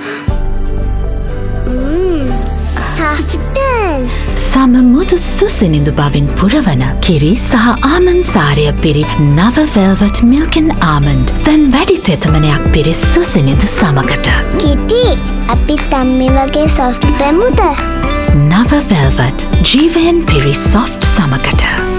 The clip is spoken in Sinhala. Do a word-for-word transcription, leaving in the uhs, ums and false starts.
සම මුතු සුසිනිඳු බවින් පුරවන කිරි සහ ආමන්ඩ් සාරය පිරි නව වෙල්වට් මිල්ක් ඇන්ඩ් ආමන්ඩ් දැන් වැඩි තෙතමනයක් පිරි සුසිනිඳු සමකට. කිටි අපිත් අම්මේ වගේ සොෆ්ට් වෙමුද? නව වෙල්වට් ජීවයෙන් පිරි සොෆ්ට් සමකට.